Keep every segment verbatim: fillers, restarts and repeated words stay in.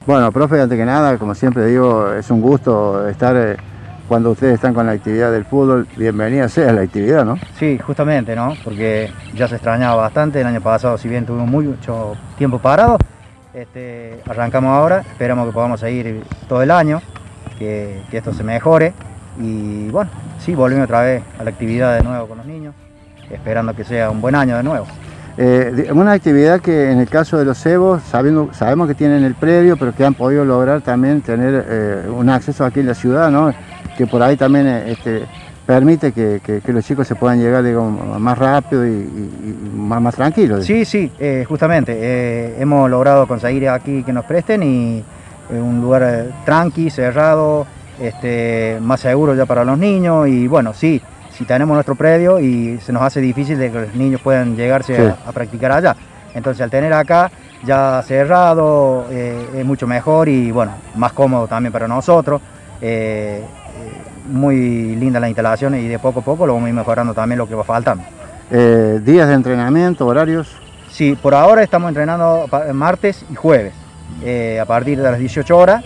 Bueno, profe, antes que nada, como siempre digo, es un gusto estar eh, cuando ustedes están con la actividad del fútbol. Bienvenida sea la actividad, ¿no? Sí, justamente, ¿no? Porque ya se extrañaba bastante. El año pasado, si bien tuvimos mucho tiempo parado, este, arrancamos ahora. Esperamos que podamos seguir todo el año, que, que esto se mejore. Y bueno, sí, volvimos otra vez a la actividad de nuevo con los niños, esperando que sea un buen año de nuevo. Eh, una actividad que en el caso de los cebos, sabiendo, sabemos que tienen el predio, pero que han podido lograr también tener eh, un acceso aquí en la ciudad, ¿no? Que por ahí también eh, este, permite que, que, que los chicos se puedan llegar, digamos, más rápido y, y, y más, más tranquilos. Sí, sí, eh, justamente, eh, hemos logrado conseguir aquí que nos presten y eh, un lugar eh, tranqui, cerrado, este, más seguro ya para los niños y bueno, sí. Si tenemos nuestro predio y se nos hace difícil de que los niños puedan llegarse sí. a, a practicar allá. Entonces al tener acá ya cerrado eh, es mucho mejor y bueno, más cómodo también para nosotros. Eh, eh, muy linda la instalación y de poco a poco lo vamos a ir mejorando también lo que va faltando. Eh, ¿Días de entrenamiento, horarios? Sí, por ahora estamos entrenando martes y jueves eh, a partir de las dieciocho horas.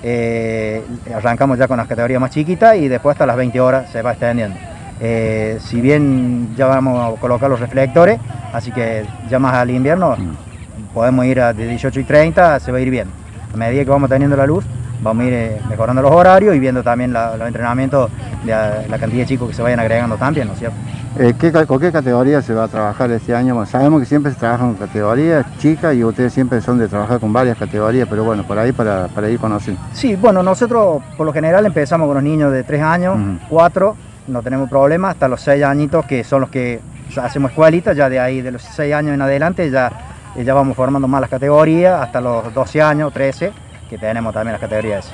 Eh, arrancamos ya con las categorías más chiquitas y después hasta las veinte horas se va extendiendo. Eh, si bien ya vamos a colocar los reflectores, así que ya más al invierno podemos ir a de dieciocho y treinta, se va a ir viendo. A medida que vamos teniendo la luz, vamos a ir eh, mejorando los horarios y viendo también la, los entrenamientos de la, la cantidad de chicos que se vayan agregando también, ¿no es cierto? Eh, ¿qué, ¿Con qué categoría se va a trabajar este año? Bueno, sabemos que siempre se trabaja con categorías chicas y ustedes siempre son de trabajar con varias categorías, pero bueno, por ahí para, para ir conociendo. Sí, bueno, nosotros por lo general empezamos con los niños de tres años, cuatro, uh-huh. No tenemos problema, hasta los seis añitos que son los que hacemos escuelitas, ya de ahí de los seis años en adelante ya, ya vamos formando más las categorías, hasta los doce años, trece, que tenemos también las categorías.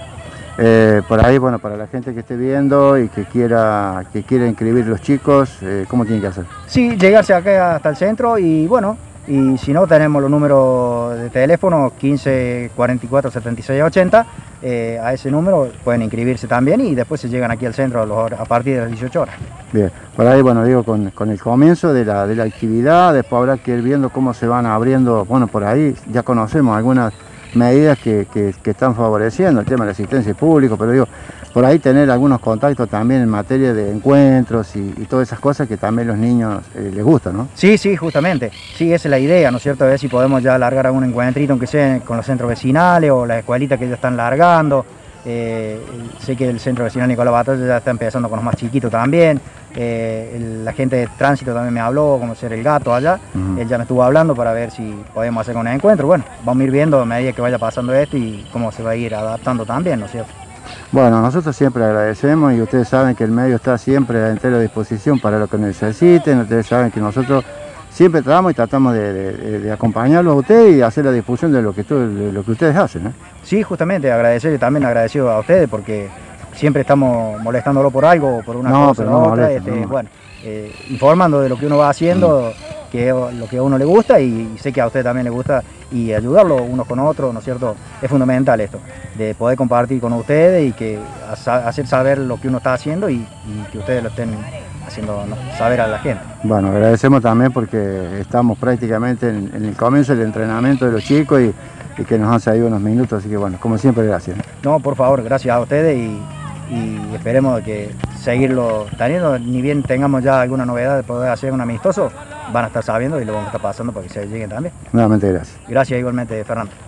Eh, por ahí, bueno, para la gente que esté viendo y que quiera, que quiera inscribir los chicos, eh, ¿cómo tienen que hacer? Sí, llegarse acá hasta el centro y bueno, y si no tenemos los números de teléfono quince cuarenta y cuatro setenta y seis ochenta, eh, a ese número pueden inscribirse también y después se llegan aquí al centro a, los, a partir de las dieciocho horas. Bien, por ahí, bueno, digo, con, con el comienzo de la, de la actividad, después habrá que ir viendo cómo se van abriendo, bueno, por ahí ya conocemos algunas medidas que, que, que están favoreciendo el tema de la asistencia pública, pero digo, por ahí tener algunos contactos también en materia de encuentros y, y todas esas cosas que también los niños eh, les gustan, ¿no? Sí, sí, justamente, sí, esa es la idea, ¿no es cierto? A ver si podemos ya largar algún encuentrito, aunque sea con los centros vecinales o las escuelitas que ya están largando. Eh, sé que el centro vecinal Nicolás Batalla ya está empezando con los más chiquitos también. Eh, el, la gente de tránsito también me habló, como ser el gato allá, uh-huh. Él ya me estuvo hablando para ver si podemos hacer un encuentro. Bueno, vamos a ir viendo a medida que vaya pasando esto y cómo se va a ir adaptando también, ¿no es cierto? Bueno, nosotros siempre agradecemos y ustedes saben que el medio está siempre a entera disposición para lo que necesiten. Ustedes saben que nosotros siempre tratamos y tratamos de, de, de acompañarlos a ustedes y hacer la difusión de lo que, de lo que ustedes hacen, ¿eh? Sí, justamente, agradecerle también agradecido a ustedes porque siempre estamos molestándolo por algo, por una no, cosa pero o no otra, molesta, este, no. bueno, eh, informando de lo que uno va haciendo, mm. que es lo que a uno le gusta y sé que a usted también le gusta y ayudarlo unos con otros, ¿no es cierto? Es fundamental esto, de poder compartir con ustedes y que hacer saber lo que uno está haciendo y, y que ustedes lo estén haciendo saber a la gente. Bueno, agradecemos también porque estamos prácticamente en, en el comienzo del entrenamiento de los chicos y, y que nos han salido unos minutos, así que bueno, como siempre, gracias. No, por favor, gracias a ustedes y, y esperemos que seguirlo teniendo, ni bien tengamos ya alguna novedad de poder hacer un amistoso, van a estar sabiendo y lo vamos a estar pasando para que se lleguen también. Nuevamente gracias. Gracias igualmente, Fernando.